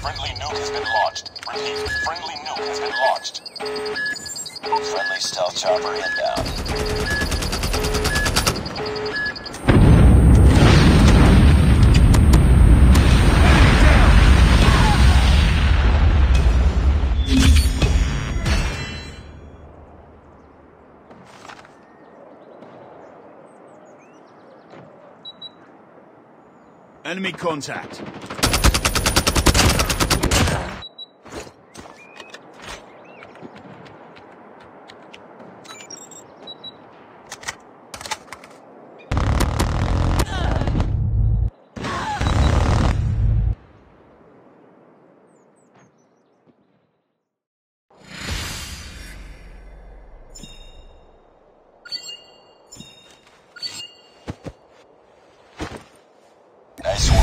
Friendly nuke has been launched. Repeat, friendly nuke has been launched. Friendly stealth chopper inbound. Enemy contact. Nice